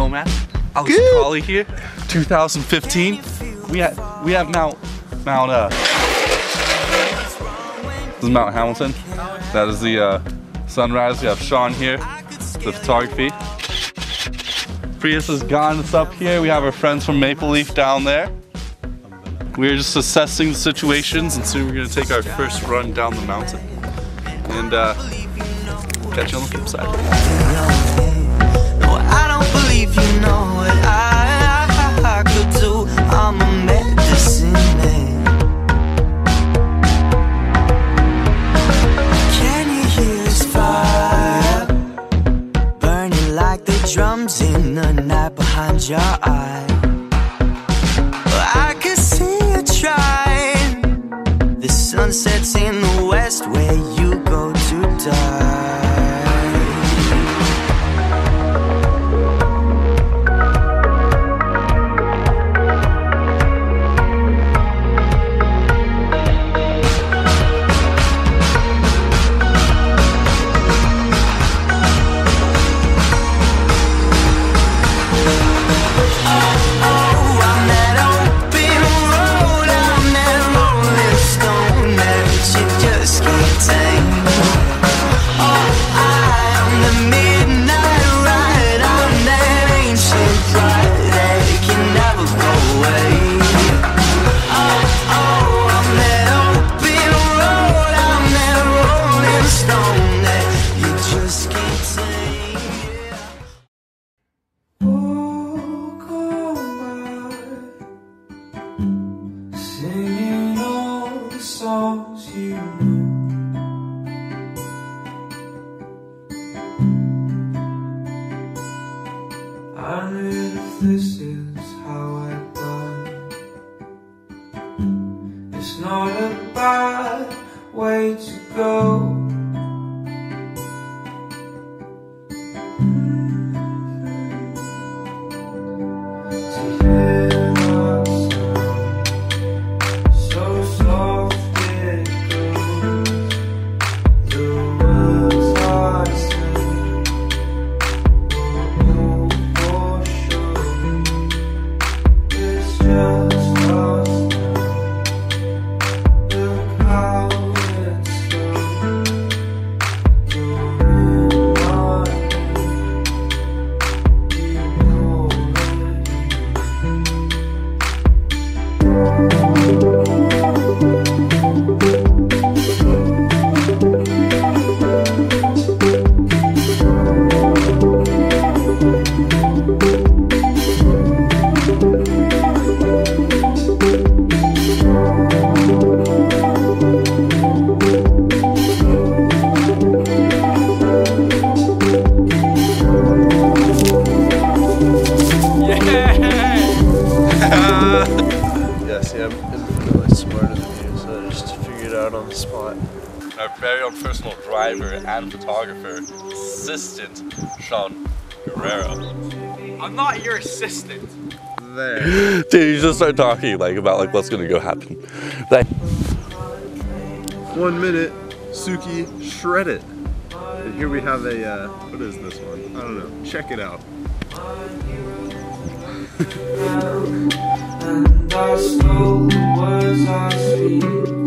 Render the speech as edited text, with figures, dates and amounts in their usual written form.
going, man? Alex Collie here, 2015. We have Mount this is Mount Hamilton. That is the sunrise. We have Shawn here, the photography. Prius is gone, it's up here. We have our friends from Maple Leaf down there. We're just assessing the situations, and soon we're gonna take our first run down the mountain. And catch you on the flip side. No, I don't believe you know what I could do. I'm a medicine man. Can you hear this fire burning like the drums in the night behind your eye? I can see you trying. The sun sets in the west where you go to die. Singing all the songs you knew. And if this is how I die, it's not a bad way to go. I'm infinitely smarter than you, so I just figured it out on the spot. Our very own personal driver and photographer, assistant, Shawn Guerrero. I'm not your assistant. There. Dude, you just start talking about what's gonna go happen. 1 minute, Suki, shred it. And here we have a, what is this one? I don't know. Check it out. And I stole the words I speak.